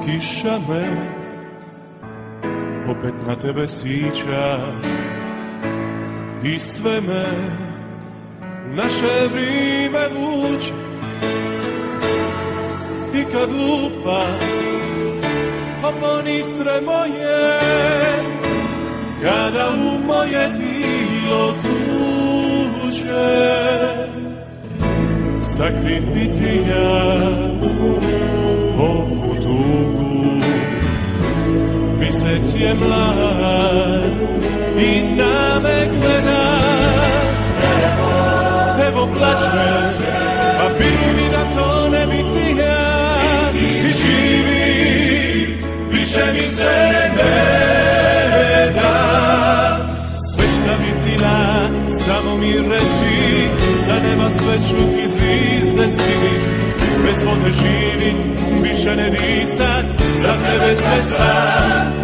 kiša me opet na tebe sića i sve me u naše vrijeme vuče. I kad lupa oponistre moje, kada u moje tilo tuče, sakrit biti ja ovu tugu. Mjesec je mlad i na me gleda, evo plače, a bili mi da to ne biti ja. I živi, više mi se ne da. Sve šta bi ti da, samo mi reci, sa neba sve čuti zvizde svi. Bez vode živit, više ne disat, za tebe sve sad.